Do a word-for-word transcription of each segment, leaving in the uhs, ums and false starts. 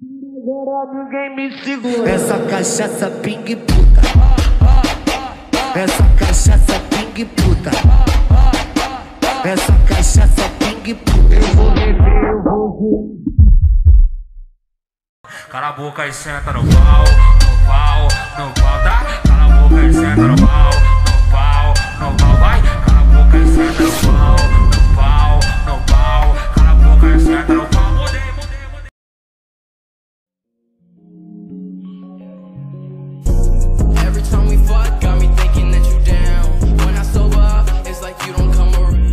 Agora ninguém me segura. Essa cachaça ping puta. Essa cachaça ping puta. Essa cachaça ping puta. Eu vou beber, eu vou ver. Cala a boca e senta no pau, no pau, no pau, tá? Cala a boca e senta no pau, no pau, no pau, vai. Cala a boca e senta no pau, no pau, no pau. Cala a boca e senta no pau. Mudei, mudei, mudei. Every time we fuck, got me thinking that you down. When I sober up, it's like you don't come around.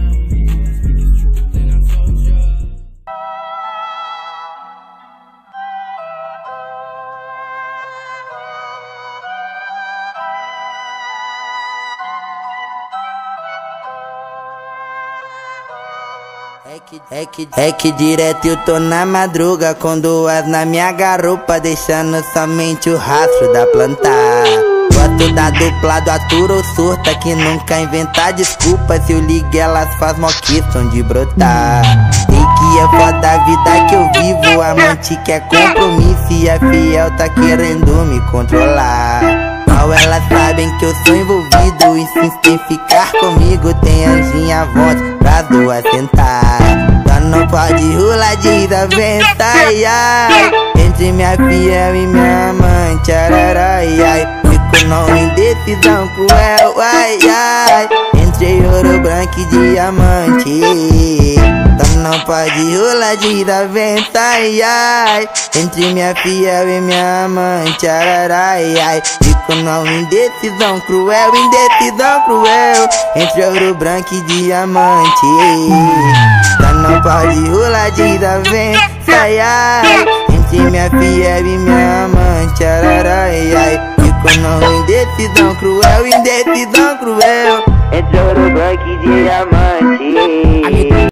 É que, é, que, é que direto eu tô na madruga com duas na minha garupa, deixando somente o rastro da planta. Gosto da dupla do atura ou surta, que nunca inventa desculpa. Se eu ligo elas faz mó questão de brotar. Sei que é foda a vida que eu vivo, amante quer compromisso e a fiel tá querendo me controlar. Mal elas sabem que eu sou envolvido, insistem em ficar comigo. Tem anjinha à voz pra duas sentar. Só não pode rolar de desavença, ai, ai. Entre minha fiel e minha amante, ararai, ai. Fico não indecisão cruel, ai, ai. Entre ouro branco e diamante. Só não pode rolar de desavença, ai, ai. Entre minha fiel e minha amante, ararai, ai. Fico não indecisão cruel, indecisão cruel. Entre ouro branco e diamante. Só não pode rolar de desavença, ai, ai. Entre minha fiel e minha amante, ararai, ai. Fico não indecisão cruel, indecisão cruel. Entre ouro branco e diamante.